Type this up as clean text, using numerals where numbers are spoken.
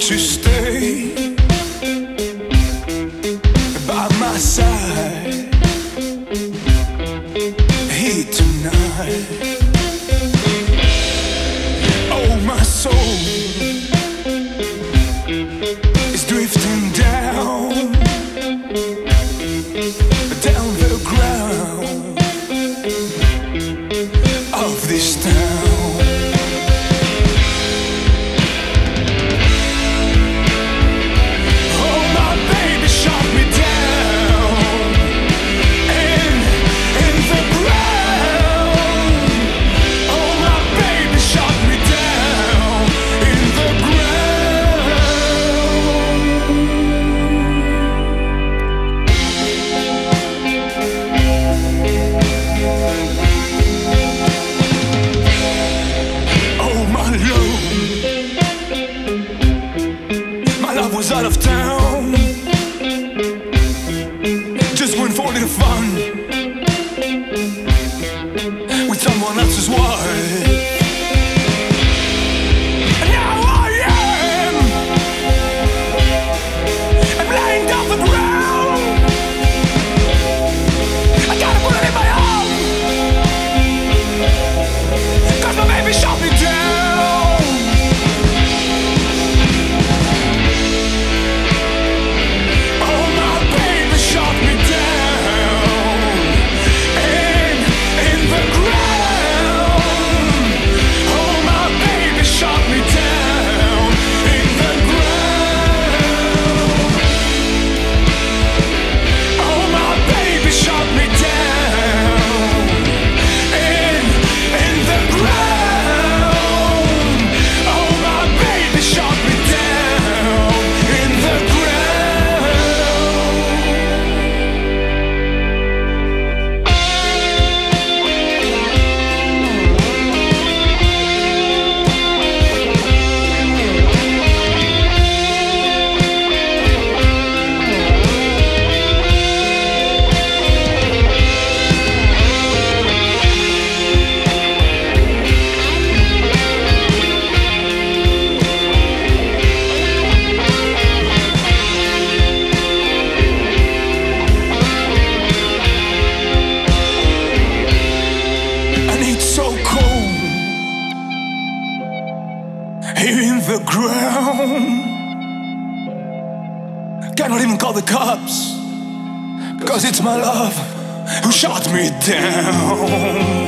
won't you stay by my side here tonight? Oh, my soul is drifting down the ground of this town. Was out of town, just went for a little fun with someone else's wife. And now I am laying down the ground. I gotta put it in my arm, 'cause my baby shot me down. Here in the ground, cannot even call the cops, 'cause it's my love who shot me down.